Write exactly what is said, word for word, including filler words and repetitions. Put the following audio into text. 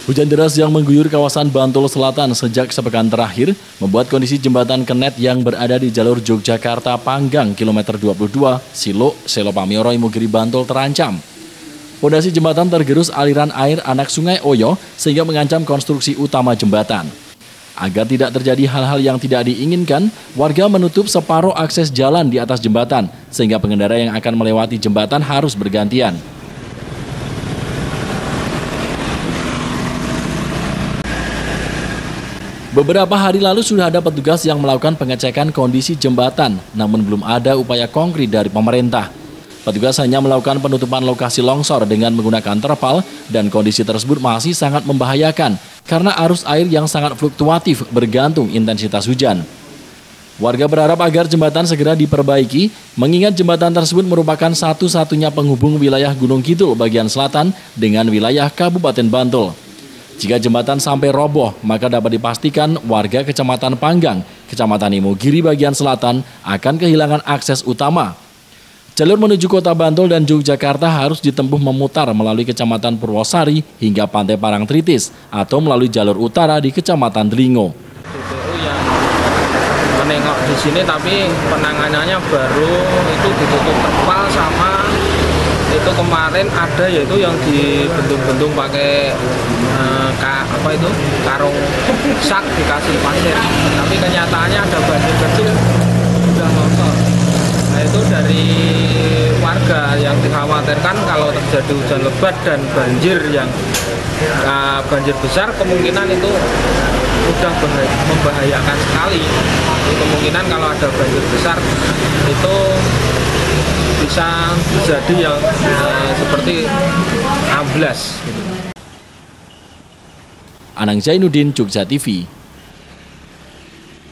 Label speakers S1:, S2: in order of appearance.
S1: Hujan deras yang mengguyur kawasan Bantul Selatan sejak sepekan terakhir membuat kondisi jembatan Kenet yang berada di jalur Yogyakarta Panggang kilometer dua puluh dua, Silo, Selo Pamioro, Imogiri, Bantul terancam. Pondasi jembatan tergerus aliran air anak Sungai Oyo sehingga mengancam konstruksi utama jembatan. Agar tidak terjadi hal-hal yang tidak diinginkan, warga menutup separuh akses jalan di atas jembatan sehingga pengendara yang akan melewati jembatan harus bergantian. Beberapa hari lalu sudah ada petugas yang melakukan pengecekan kondisi jembatan, namun belum ada upaya konkret dari pemerintah. Petugas hanya melakukan penutupan lokasi longsor dengan menggunakan terpal dan kondisi tersebut masih sangat membahayakan karena arus air yang sangat fluktuatif bergantung intensitas hujan. Warga berharap agar jembatan segera diperbaiki, mengingat jembatan tersebut merupakan satu-satunya penghubung wilayah Gunung Kidul bagian selatan dengan wilayah Kabupaten Bantul. Jika jembatan sampai roboh, maka dapat dipastikan warga Kecamatan Panggang, Kecamatan Imogiri bagian selatan akan kehilangan akses utama. Jalur menuju kota Bantul dan Yogyakarta harus ditempuh memutar melalui Kecamatan Purwosari hingga Pantai Parangtritis atau melalui jalur utara di Kecamatan Delingo.
S2: D P U yang menengok di sini tapi penanganannya baru itu ditutup terpal sama itu kemarin ada yaitu yang dibentung-bentung pakai eh, ka, apa itu karung sak dikasih pasir, tapi kenyataannya ada banjir kecil sudah longsor. Nah itu dari warga yang dikhawatirkan kalau terjadi hujan lebat dan banjir yang uh, banjir besar kemungkinan itu sudah membahayakan sekali. Jadi kemungkinan kalau ada banjir besar itu bisa terjadi yang uh, seperti amblas. Gitu.
S1: Anang Zainuddin, Jogja T V.